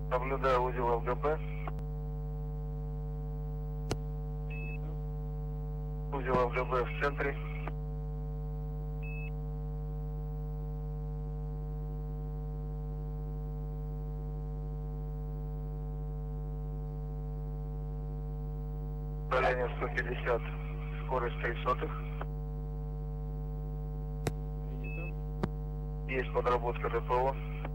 Наблюдаю узел ЛГБ. Узел ЛГБ в центре. Удаление 150, скорость 3 сотых. Есть подработка ДПО.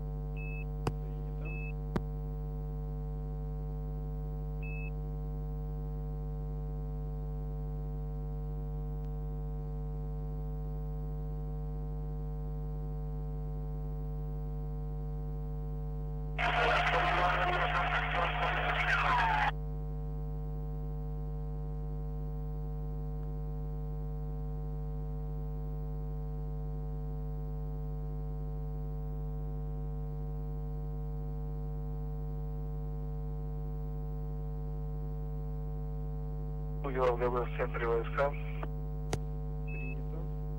Узел ЛГБ в центре войска. Принято.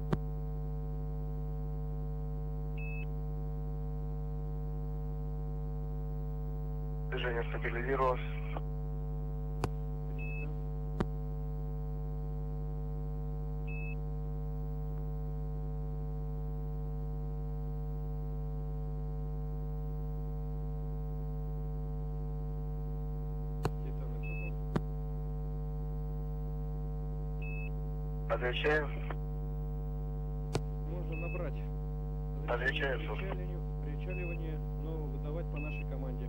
Движение стабилизировалось. Принято. Отвечаю. Можно набрать. Отвечаю, слушай. Причаливание, но выдавать по нашей команде.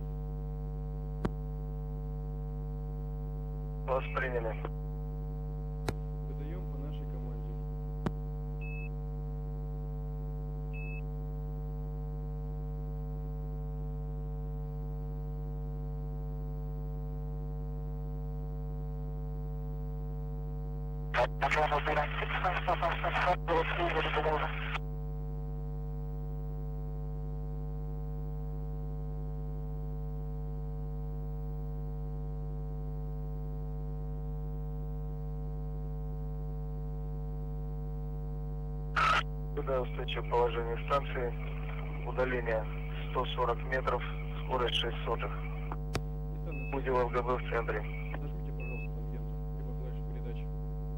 Вас приняли. Выдаем по нашей команде. Сюда устойчивое положение станции. Удаление 140 метров, скорость 6 сотых. Узел ЛГБ в центре. Нажмите, пожалуйста, тангенту, либо клавишу передачи.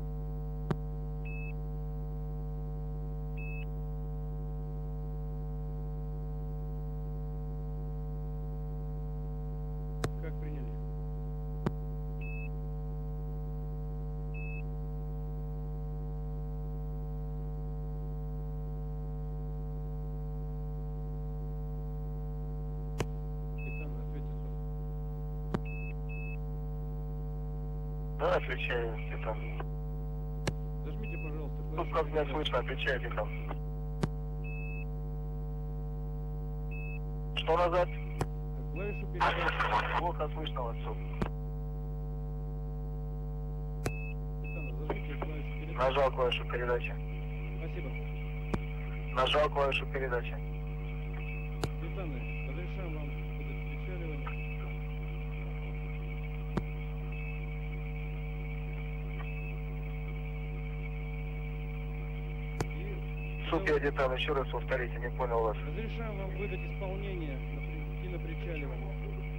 Как приняли? Капитан, ответьте сразу. Да, отвечаю, капитан. Зажмите, пожалуйста, Тут клавишу как меня передачи. слышно, отвечаю, капитан. Что назад? Клавишу передачи. Плохо слышно вас, суп. Капитан, зажмите клавишу передачи. Нажал клавишу передачи. Спасибо. Нажал клавишу передачи. Капитаны, разрешаем вам выдать причаливание. Супер, капитан, еще раз повторите, не понял вас. Разрешаем вам выдать исполнение на причаливание.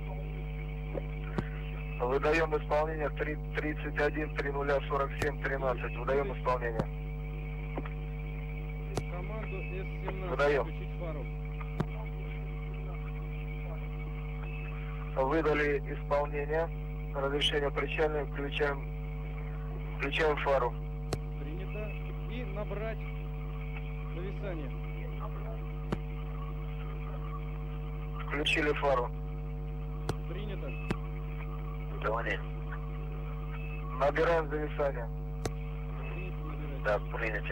Выдаем исполнение 31 30 47 13. Выдаем исполнение. Команду С-17. Выдаем. Включить фару. Выдали исполнение. Разрешение причальное. Включаем фару. Принято. И набрать нависание. Включили фару. Принято. Говори. Набираем зависание. Принято, набирать. Да, принято.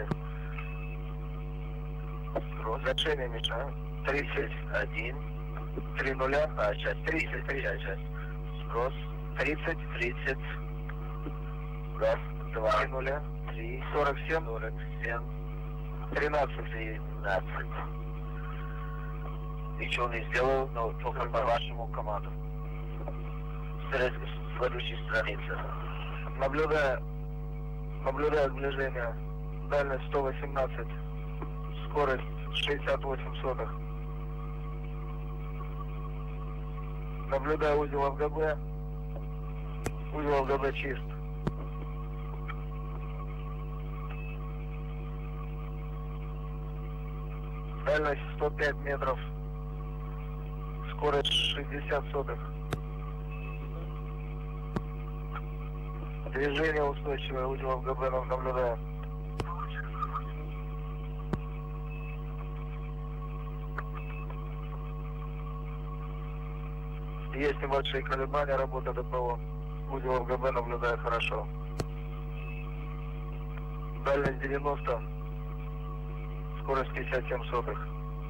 Разрешение мешаю. 31 30, сейчас 30, сейчас. Спрос 30, 30. Раз, два, 3 3, 47, 47, 13, 13. Ничего не сделал, но только по вашему команду. Следующей странице. Наблюдаю сближение. Дальность 118. Скорость 68 сотых. Наблюдаю узел ФГБ. Узел ФГБ чист. Дальность 105 метров. Скорость 60 сотых. Движение устойчивое. Узел ФГБ наблюдаю. Есть небольшие колебания, работа ДПО. Узел ФГБ наблюдаю хорошо. Дальность 90. Скорость 57 сотых.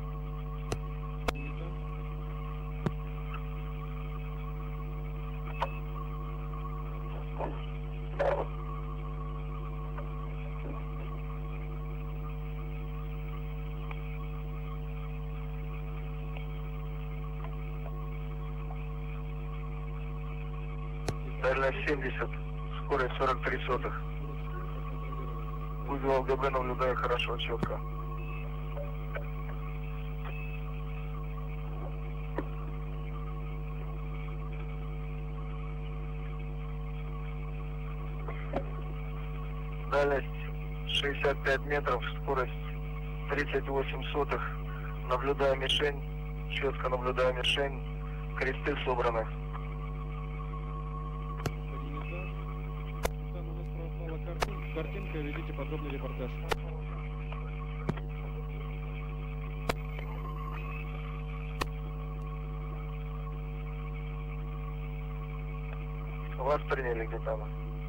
Дальность 70. Скорость 43 сотых. Узел ФГБ наблюдаю хорошо, четко. Дальность 65 метров, скорость 38 сотых. Наблюдаю мишень, четко наблюдаю мишень. Кресты собраны. Там у нас пропала картинка, ведите подробный репортаж. Вас приняли где-то.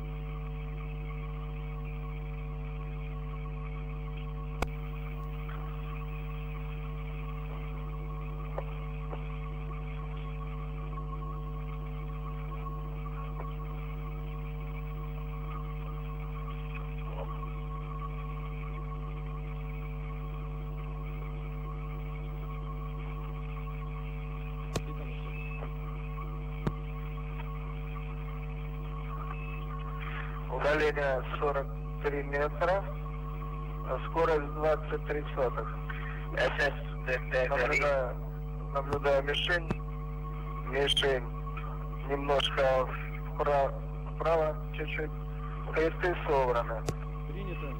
Удаление 43 метра, скорость 23 сотых. Наблюдаю мишень. Мишень немножко вправо чуть-чуть. Кресты собраны. Принято.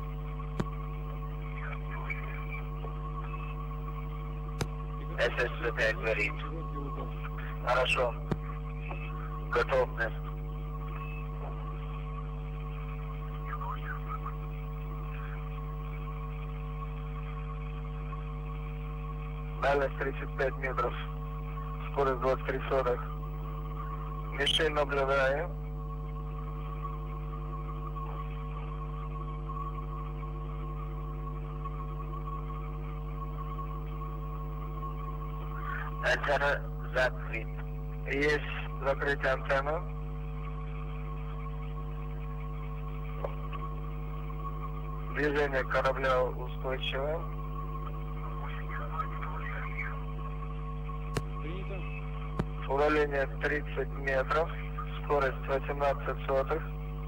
СС-5 горит. Хорошо. Готовность. Дальность 35 метров. Скорость 23 сотых. Мишень наблюдаю. Антенна закрыт. Есть закрытие антенны. Движение корабля устойчивое. Принято. Удаление 30 метров. Скорость 18 сотых.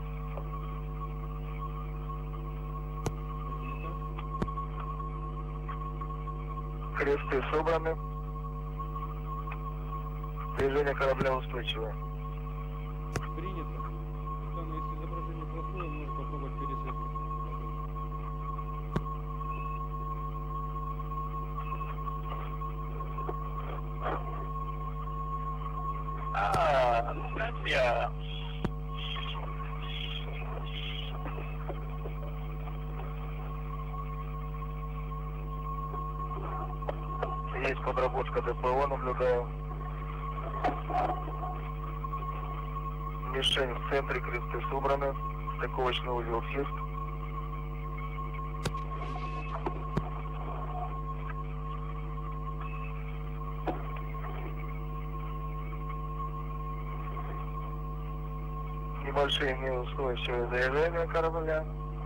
Кресты собраны. Движение корабля устойчивое. Принято. Там, если изображение плохое, можно попробовать пересадку. Я. Есть подработка ДПО, наблюдаю. Мишень в центре, кресты собраны. Стыковочный узел чист. Небольшие неустойчивые движения корабля.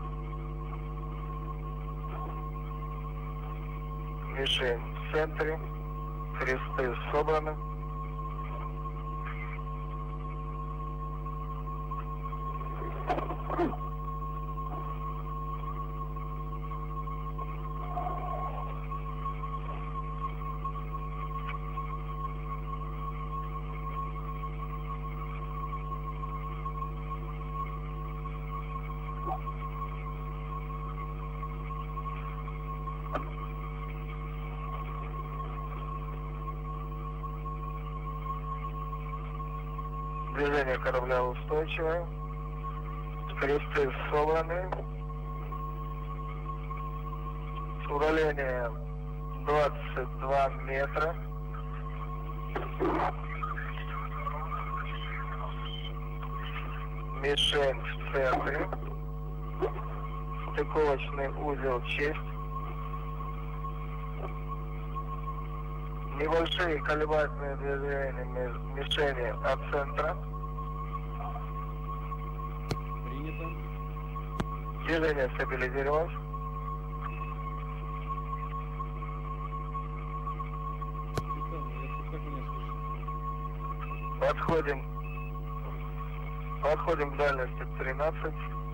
Мишень в центре. Кресты собраны. Движение корабля устойчивое. Кресты собраны. Удаление 22 метра. Мишень в центре. Стыковочный узел «Честь». Небольшие колебательные движения мишени от центра. Принято. Движение стабилизировалось. Титан, я как меня слышно? Подходим к дальности 13.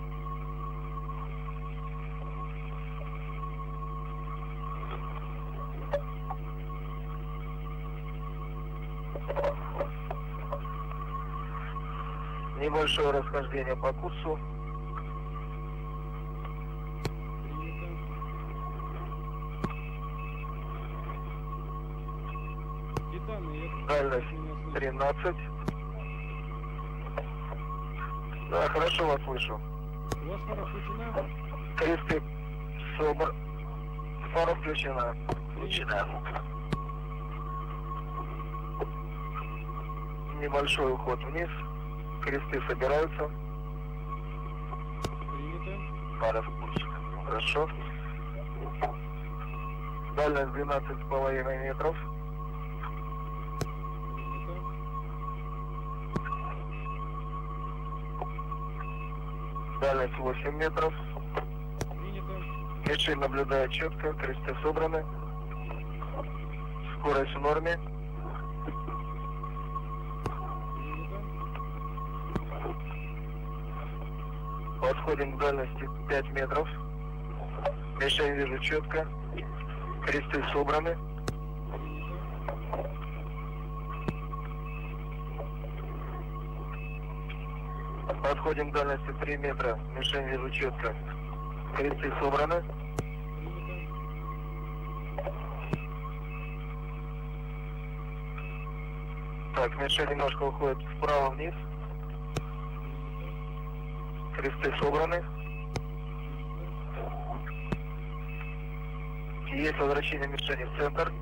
Небольшое расхождение по курсу. Принято. Титаны, я Дальность как меня слышно? 13. Да, хорошо вас слышу. У вас фара включена? Кресты собр. Фара включена. Включена. Небольшой уход вниз. Кресты собираются. Принято. Фара в курсе. Хорошо. Дальность 12,5 метров. Принято. Дальность 8 метров. Принято. Мишень наблюдает четко. Кресты собраны. Скорость в норме. Принято. Подходим к дальности 5 метров. Мишень вижу четко. Кресты собраны. Принято. Подходим к дальности 3 метра. Мишень вижу четко. Кресты собраны. Принято. Так, мишень немножко уходит вправо-вниз. Кресты собраны. Есть возвращение мишени в центр.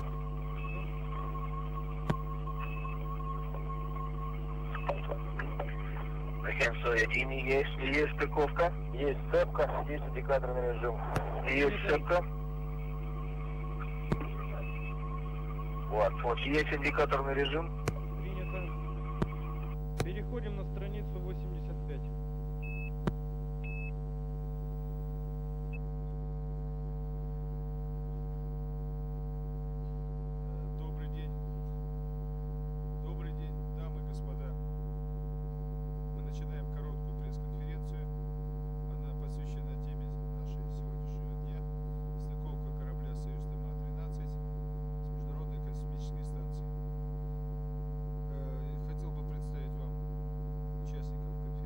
Есть стыковка. Есть цепка. Есть индикаторный режим. Есть цепка. Вот. Есть индикаторный режим. Принято. Переходим на страницу 85. Добрый день. Добрый день, дамы и господа. Мы начинаем короткую пресс-конференцию. Она посвящена теме нашей сегодняшнего дня. Стыковка корабля «Союз-ТМА-12» с Международной космической станции. Хотел бы представить вам участников конференции.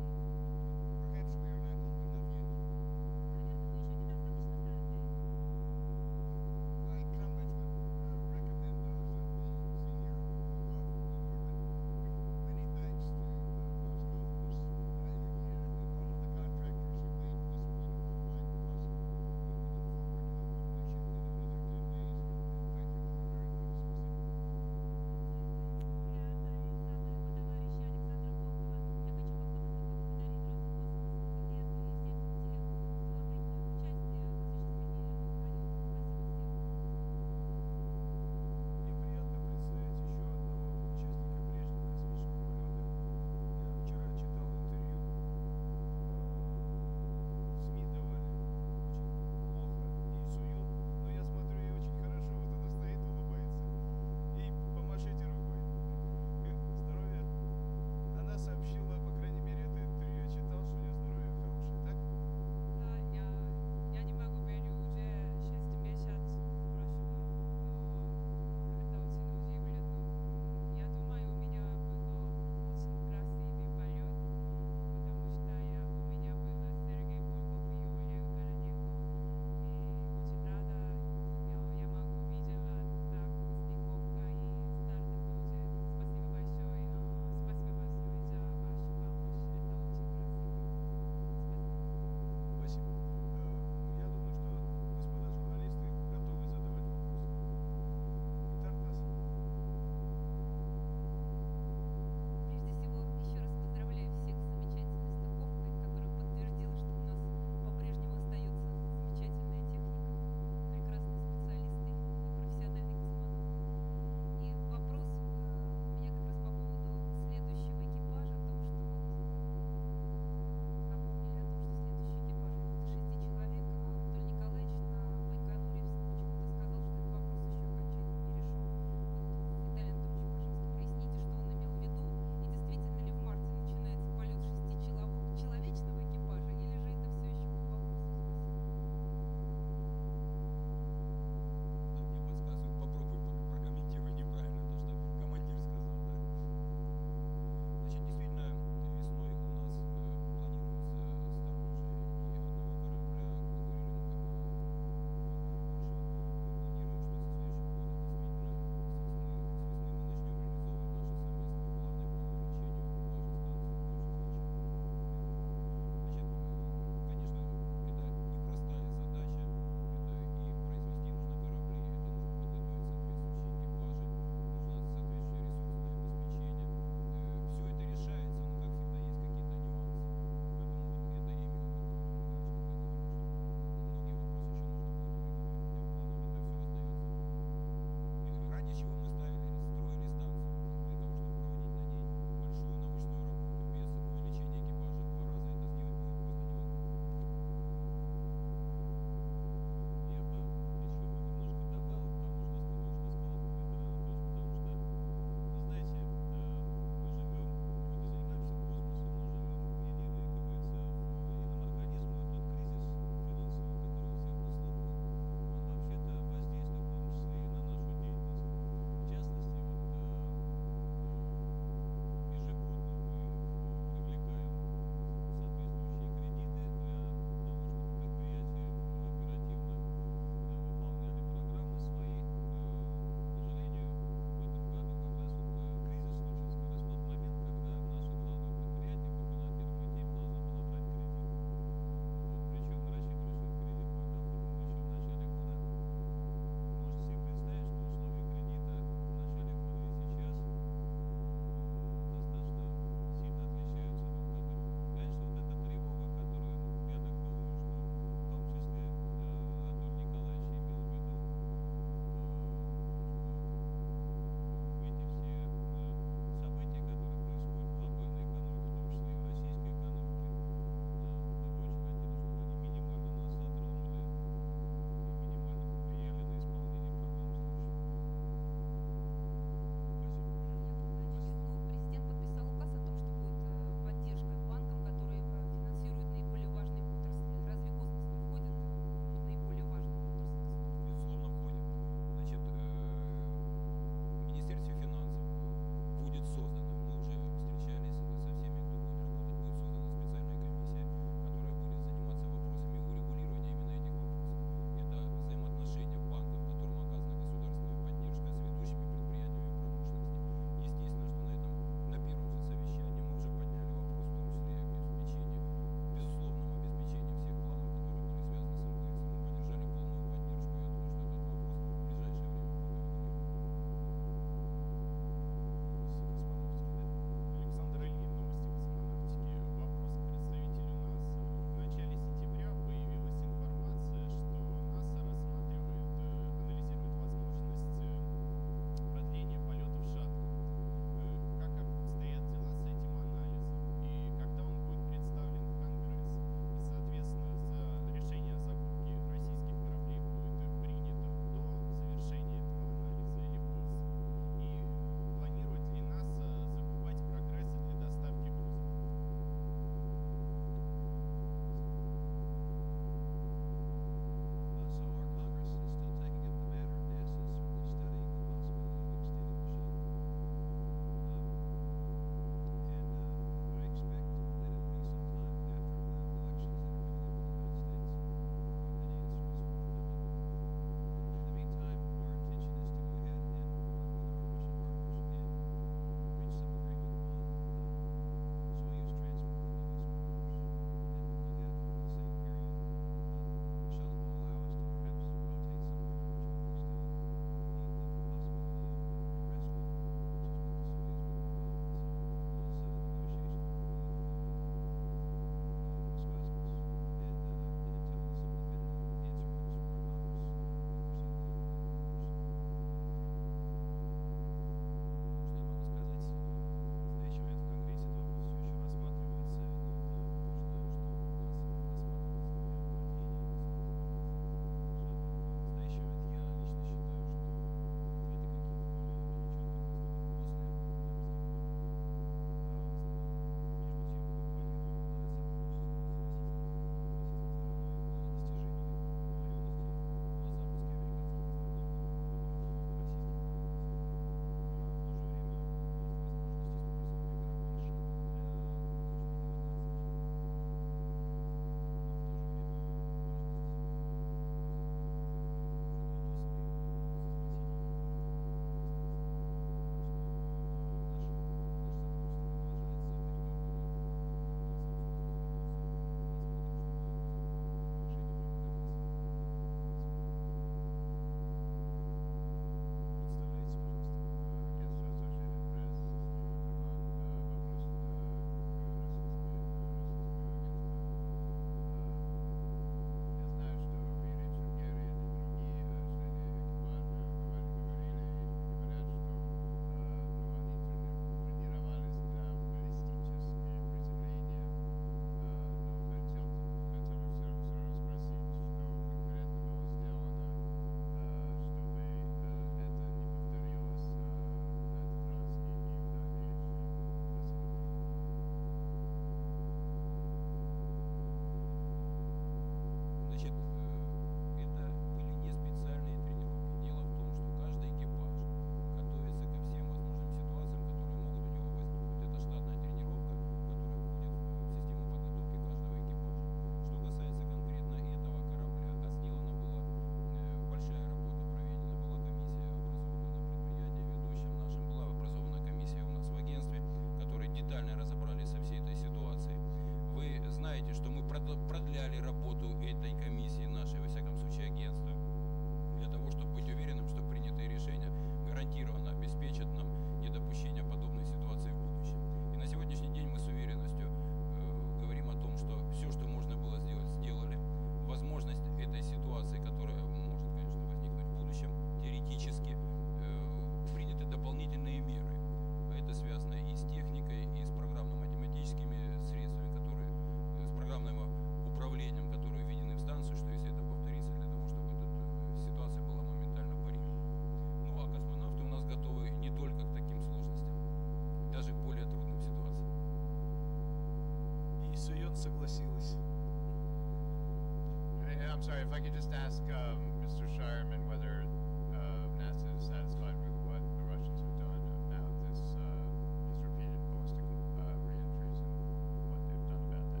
sorry, if I could just ask Mr. Shireman whether NASA is satisfied with what the Russians have done about this, these repeated ballistic re-entries and what they've done about that.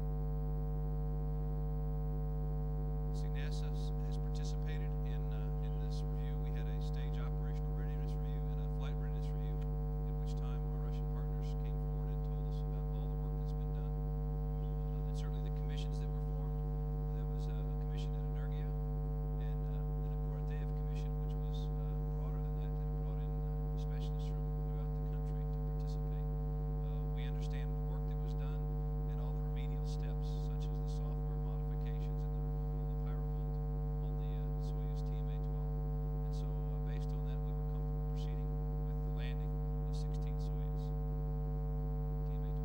Thanks. See, NASA has participated in this review. We had a stage operational readiness review and a flight readiness review, at which time our Russian partners came forward and told us about all the work that's been done. And certainly the commissions that were formed. There was a commission at Energia and a Koratev commission, which was broader than that brought in specialists from throughout the country to participate. We understand the work that was done and all the remedial steps, such as the software modifications and the removal of the pyrovolt on the Soyuz TMA-12. And so, based on that, we were comfortable proceeding with the landing of 16 Soyuz TMA-12.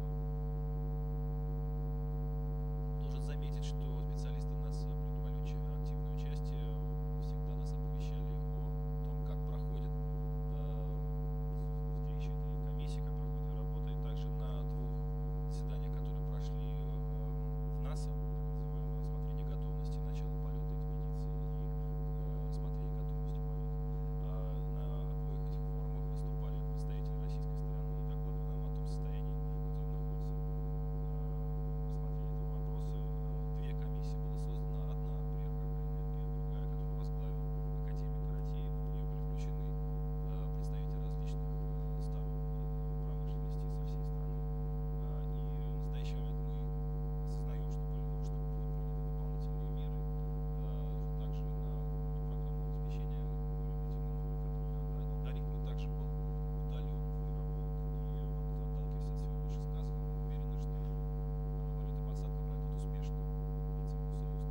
Должен заметить, что специалисты НАСА принимали активное участие, всегда нас оповещали о том, как проходит встреча этой комиссии, как проходит ее работа, и также на двух заседаниях, которые прошли в НАСА, так называемое рассмотрение готовности начала полета экспедиции и рассмотрение готовности полета. На обоих этих форумах выступали представители российской стороны и докладывали нам о том состоянии, в котором находится рассмотрение этого вопроса. Две комиссии была создана, одна при РКК-Энергия, другая, которую возглавил академик Каратеев. В нее были включены представители различных ставок промышленности со всей страны. И в настоящий момент мы осознаем, что будут приняты дополнительные меры, также на программу обеспечения реактивным модулем, который алгоритм также был удален в мировой. И отталкиваясь от всего вышесказанного, мы уверены, что полет и посадка пройдут успешно в ЦМУ «Союз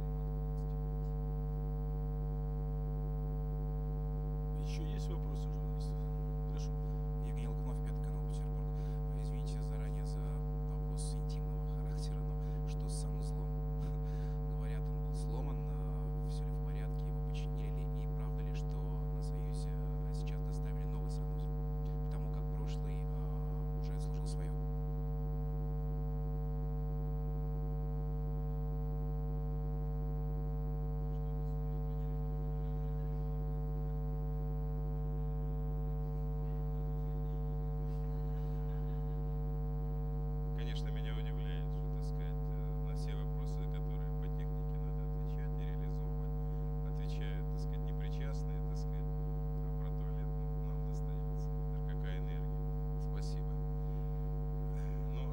ТМА-12». Еще есть вопросы у журналистов? Прошу. Евгений Луканов, 5 канал Петербург. Извините заранее за вопрос интимного характера, но что с санузлом? Говорят, он был сломан, все ли в порядке, его починили, и правда ли, что на Союзе сейчас доставили новый санузел, потому как прошлый уже служил свое? Конечно, меня удивляет, что, так сказать, на все вопросы, которые по технике надо отвечать и реализовывать, отвечают, так сказать, непричастные, так сказать, про туалет нам достается. РКК «Энергия». Спасибо. Ну,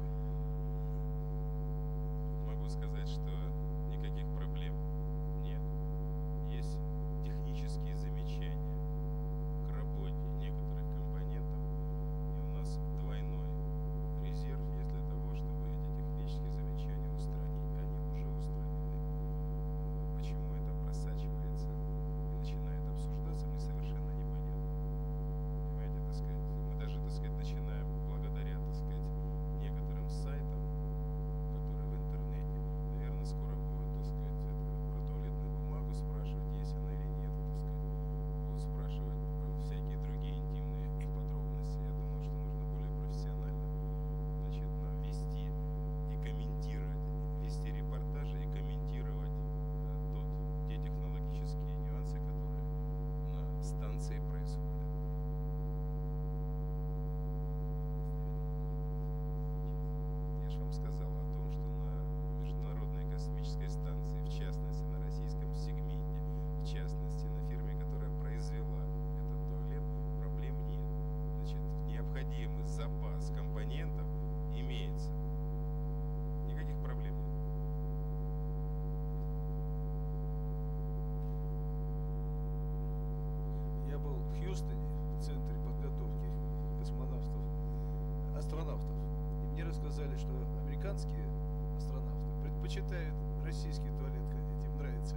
могу сказать, что никаких проблем нет. Есть технические замечания к работе некоторых компонентов, и у нас двойной резерв есть для того, чтобы эти технические замечания устранить. Они уже устранены. Почему это просачивается и начинает обсуждаться, мне совершенно непонятно. Понимаете, так сказать, мы даже, так сказать, начинаем благодаря, так сказать, некоторым сайтам, которые в интернете, наверное, скоро будут, так сказать, про туалетную бумагу спрашивать, есть она или нет, так сказать, будут спрашивать про всякие другие интимные подробности. Я думаю, что нужно более профессионально, значит, нам вести и комментировать, вести репортажи и комментировать те технологические нюансы, которые на станции происходят. Я же вам сказал о том, что на Международной космической станции, в частности на российском сегменте, в частности на фирме, которая произвела этот туалет, проблем нет. Значит, необходимый запас компонентов имеется. Никаких проблем нет. Я был в Хьюстоне, в центре подготовки астронавтов. И мне рассказали, что американские астронавты предпочитают российский туалет ходить, им нравится.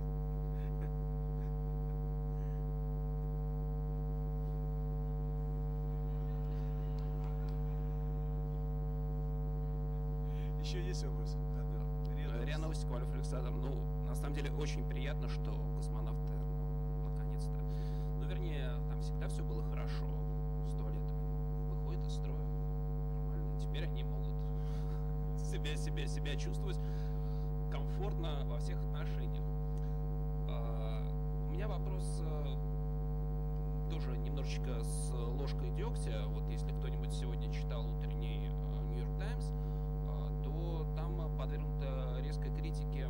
Еще есть вопросы? РИА Новости, Ковалев Александр. Ну, на самом деле, очень приятно, что космонавты, наконец-то, ну, вернее, там всегда все было хорошо с туалетами. Выходит из строя, нормально. Теперь они могут себя чувствовать комфортно во всех отношениях. немножечко с ложкой дегтя. Вот если кто-нибудь сегодня читал утренний Нью-Йорк Таймс, то там подвергнуто резкой критике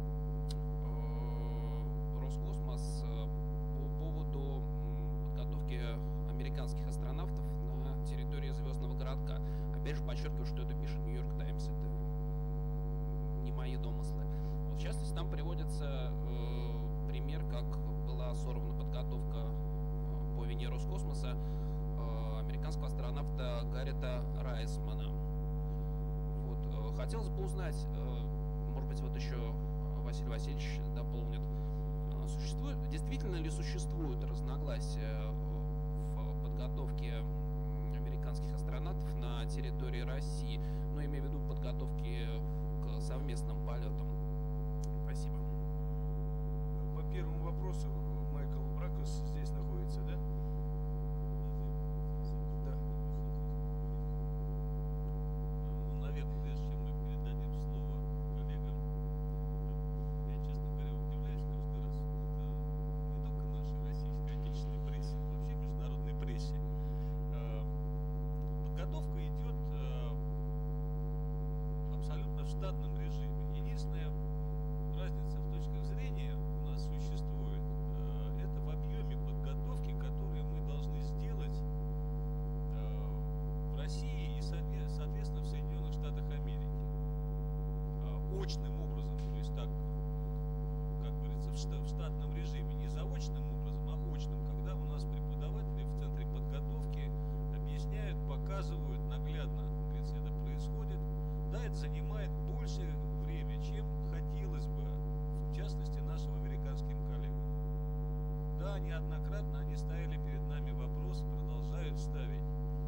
Роскосмос по поводу подготовки американских астронавтов на территории звездного городка. Опять же, подчеркиваю, что это пишет Нью-Йорк Таймс, это не мои домыслы. Вот, в частности, там приводится пример, как была сорвана подготовка по вине Роскосмоса американского астронавта Гаррита Райсмана. Вот, хотелось бы узнать, может быть, вот еще Василий Васильевич дополнит, действительно ли существуют разногласия в подготовке американских астронавтов на территории России, но имею в виду подготовки к совместным полетам? Спасибо. По первому вопросу Майкл Бракос здесь находится, да? Да. Наверное, прежде чем мы передадим слово коллегам, я, честно говоря, удивляюсь каждый раз. Это не только нашей российской отечественной прессе, вообще международной прессе. Подготовка идет абсолютно в штатном режиме. Единственная разница в точках зрения у нас существует, это в объеме подготовки, которую мы должны сделать в России и, соответственно, в Соединенных Штатах Америки. Очным образом, то есть так, как говорится, в штатном режиме, не заочным образом, а очным, когда у нас преподаватели в центре подготовки объясняют, показывают наглядно, говорится, это происходит. Да, это занимает больше времени, чем хотелось бы, в частности, нашим американским коллегам. Да, неоднократно они ставили перед нами вопрос, продолжают ставить,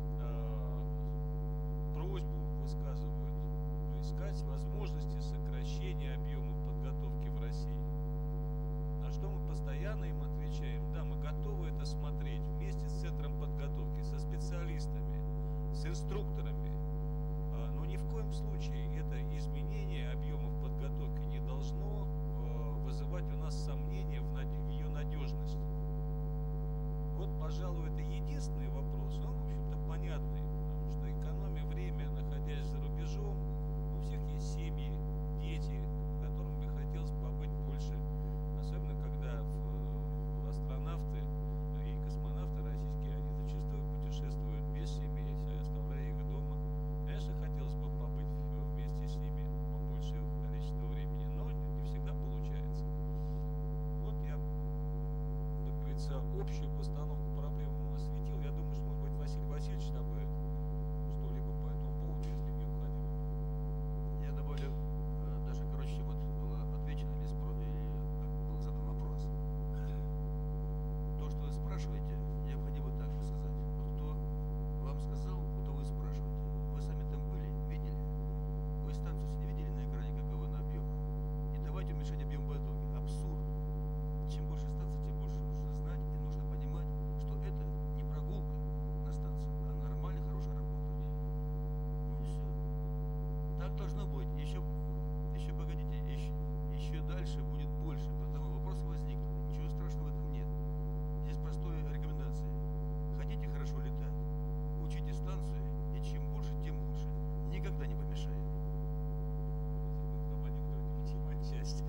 просьбу высказывают, искать возможности сокращения объемов подготовки в России. На что мы постоянно им отвечаем: да, мы готовы это смотреть вместе с центром подготовки, со специалистами, с инструкторами, но ни в коем случае это изменение объемов подготовки не должно вызывать у нас сомнения в ее надежности. Вот, пожалуй, это единственный вопрос, он, в общем-то, понятный, потому что экономя время, находясь за рубежом, у всех есть семьи, дети, которым бы хотелось побыть больше, особенно когда астронавты и космонавты российские, они зачастую путешествуют без семей, оставляя их дома. Конечно, хотелось бы побыть вместе с ними большее количество времени, но не всегда получается. Вот я, как говорится, общую постановку проблемы осветил. Я думаю, что, может быть, Василий Васильевич добавит что-либо по этому поводу, если необходимо. Я добавлю, даже короче, чем было отвечено или был задан вопрос. То, что вы спрашиваете, необходимо так сказать. Вот кто вам сказал, то вы спрашиваете. Вы сами там были, видели? Вы станцию не видели на экране, каковы на объем? И давайте уменьшать объем подготовки. Абсурд. Чем больше станций, тем больше нужно знать и нужно понимать, что это не прогулка на станции, а нормальная, хорошая работа. Ну и все. Так должно быть. Еще погодите, еще дальше будет больше. Потому вопросы возникнут. Ничего страшного в этом нет. Здесь простая рекомендация. Хотите хорошо летать? Учите станцию, и чем больше, тем лучше. Никогда не помешает. В анекдоте витиевая часть.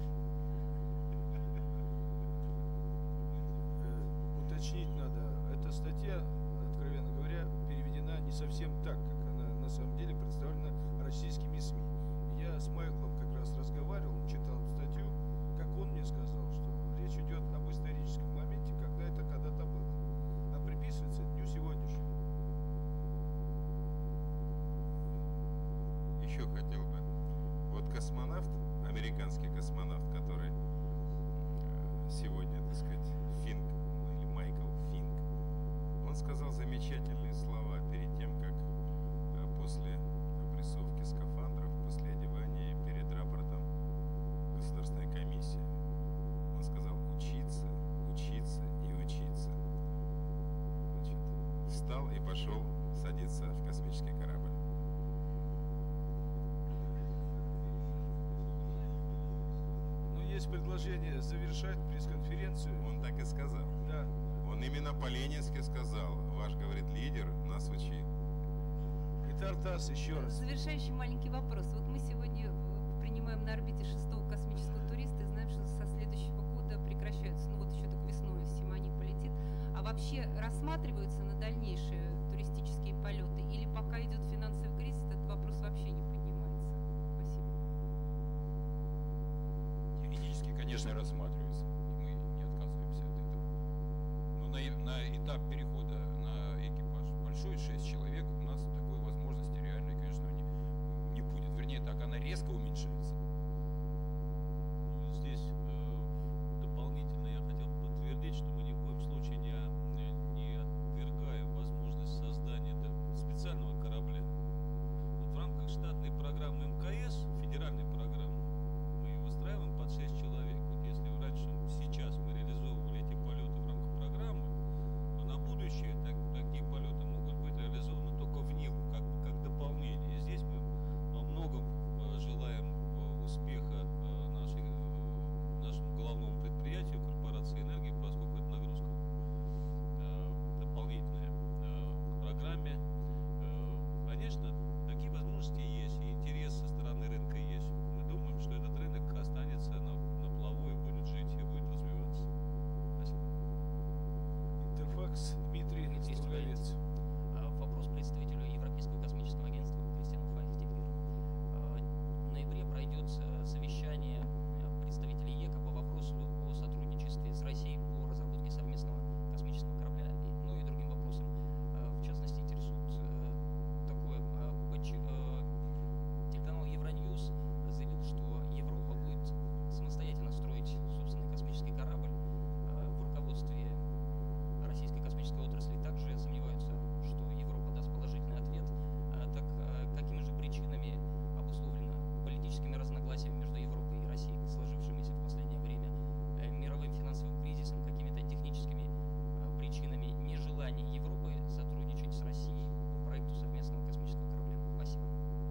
Уточнить надо. Эта статья, откровенно говоря, переведена не совсем так, как она на самом деле представлена российскими СМИ. Я с Майклом как раз разговаривал, читал статью, как он мне сказал, что речь идет об историческом моменте, когда это когда-то было. А приписывается дню сегодняшнему. Еще хотел бы. Вот космонавт, американский космонавт, который сегодня, так сказать, Финк, или Майкл Финк, он сказал замечательные слова перед тем, как после опрессовки скафандров, после одевания перед рапортом Государственной комиссии, он сказал: учиться, учиться и учиться. Значит, встал и пошел садиться в космический корабль. Но есть предложение завершать пресс-конференцию. Он так и сказал. Да. Он именно по-ленински сказал. Ваш, говорит, лидер нас учит. Тартас, еще раз. Завершающий маленький вопрос. Вот мы сегодня принимаем на орбите 6-го космического туриста и знаем, что со следующего года прекращаются, ну вот еще только весной Симоник полетит. А вообще рассматриваются на дальнейшие туристические полеты или пока идет финансовый кризис, этот вопрос вообще не поднимается? Спасибо. Теоретически, конечно, рассматривается. И мы не отказываемся от этого. Но на этап перехода на экипаж большой, 6 человек, у нас такой возможности реальной, конечно, не будет. Вернее, так она резко уменьшается. Ну, здесь дополнительно я хотел подтвердить, что мы ни в коем случае не отвергаем возможность создания специального корабля. Вот в рамках штатной программы МКС, федеральной программы, мы выстраиваем под 6 человек. Вот если раньше, сейчас мы реализовывали эти полеты в рамках программы, то на будущее такие полеты могут быть реализованы только в небо, как дополнение. И здесь мы во многом желаем успеха нашему головному предприятию, корпорации «Энергия», поскольку это нагрузка дополнительная к программе. Конечно, такие возможности есть, и интерес со стороны рынка есть. Мы думаем, что этот рынок останется на плаву и будет жить, и будет развиваться. Спасибо. Интерфакс, Дмитрий Струговец. Вопрос представителю Европейского космического агентства Кристиану Файхтингеру. В ноябре пройдет совещание представителей ЕКО по вопросу о сотрудничестве с Россией по разработке совместного космического корабля, ну и другим вопросам. В частности, интересует такое. Телеканал Евроньюз заявил, что Европа будет самостоятельно строить собственный космический корабль. В руководстве российской космической отрасли также сомневаются, что Европа даст положительный ответ. Так какими же причинами обусловлено политическими разногласиями между Европой и Россией, сложившимися в последнее время, мировым финансовым кризисом, какими-то техническими причинами нежелания Европы сотрудничать с Россией по проекту совместного космического корабля? Спасибо.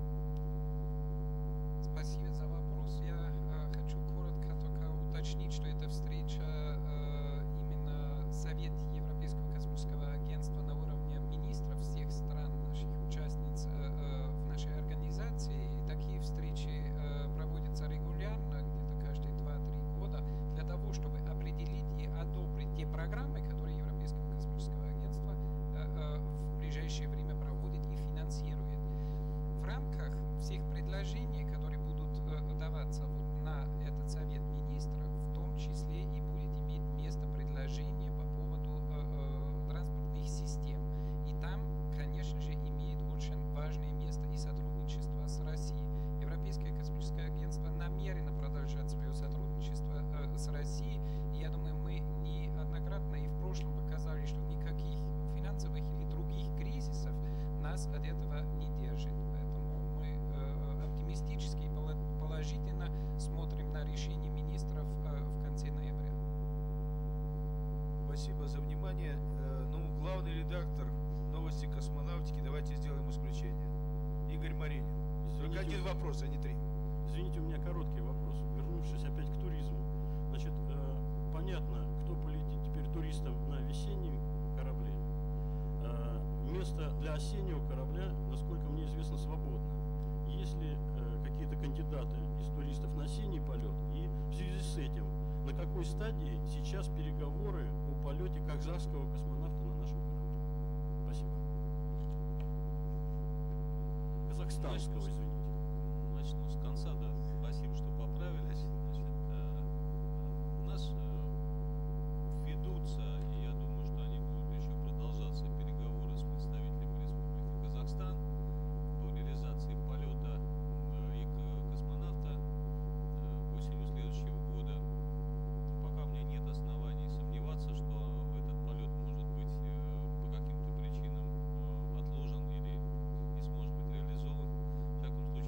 Спасибо за вопрос. Я хочу коротко только уточнить, что эта встреча именно Совет Европейского космического агентства на уровне министров всех стран, наших участниц в нашей организации. И такие встречи проводятся регулярно, где-то каждые 2-3 года, для того, чтобы определить и одобрить те программы, которые Европейское космическое агентство в ближайшее время проводит и финансирует. В рамках всех предложений, которые будут даваться вот на этот Совет министров, в том числе и будет иметь место предложение по поводу транспортных систем. И там, конечно же, имеет очень важное место и сотрудничество с Россией. Европейское космическое агентство намерено продолжать свое сотрудничество с Россией. И я думаю, мы неоднократно и в прошлом показали, что никаких финансовых или других кризисов нас от этого не держит. Поэтому мы оптимистически и положительно смотрим на решение министров в конце ноября. Спасибо за внимание. Ну, главный редактор новости космонавтики, давайте сделаем исключение. Игорь Маринин. Только один вопрос, а не 3. Извините, у меня короткий вопрос. Вернувшись опять к туризму. Значит, понятно, кто полетит теперь туристом на весеннем корабле. Место для осеннего корабля, насколько мне известно, свободно. Есть ли какие-то кандидаты из туристов на осенний полет? И в связи с этим, на какой стадии сейчас переговоры о полете казахского космонавта на нашем корабле? Спасибо. Казахстанского, извините. Начну с конца, да. Спасибо, что поправились. Значит, у нас ведутся, и я думаю, что они будут еще продолжаться, переговоры с представителями Республики Казахстан по реализации полета и космонавта осенью следующего года. Пока у меня нет оснований сомневаться, что этот полет может быть по каким-то причинам отложен или не сможет быть реализован. В всяком случае,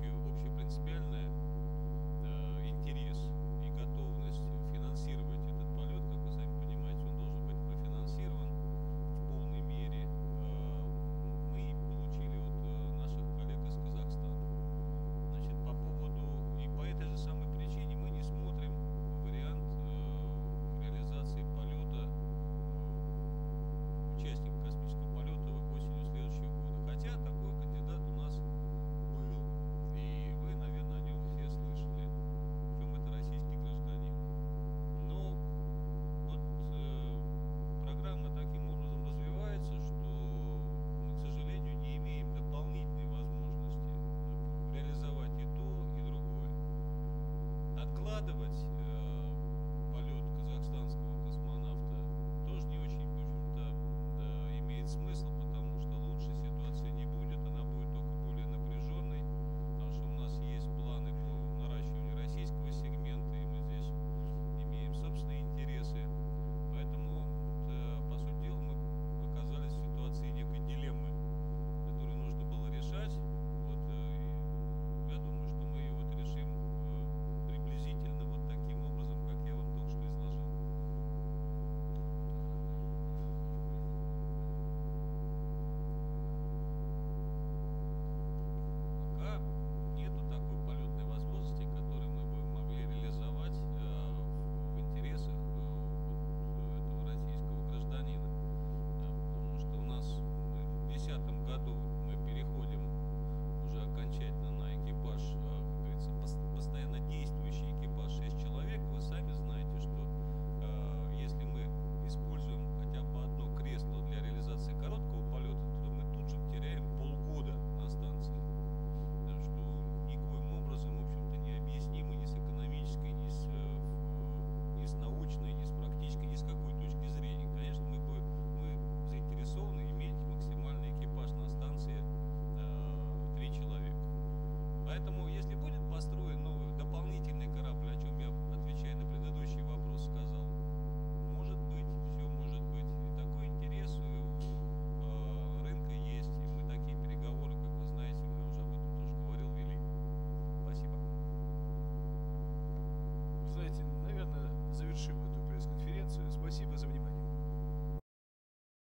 имеет смысл, потому что лучше ситуации не будет, она будет только более напряженной, потому что у нас есть планы по наращиванию российского сегмента, и мы здесь имеем собственные интересы. Поэтому, по сути дела, мы оказались в ситуации некой дилеммы, которую нужно было решать. Вот, и я думаю, что мы ее вот решим приблизительно вот таким образом, как я вам только что изложил. Пока нету такой полетной возможности, которую мы бы могли реализовать в интересах этого российского гражданина. Потому что у нас в 2010 году мы переходим уже окончательно на экипаж, как говорится, постоянно действующий экипаж 6 человек. Вы сами знаете, что если мы используем хотя бы одно кресло для реализации короткого полета, то мы тут же теряем полгода на станции. Так что никоим образом, в общем-то, не объяснимо ни с экономической, ни с научной, ни с практической, ни с какой точки зрения. Конечно, мы заинтересованы иметь максимальный экипаж на станции 3 человека. Поэтому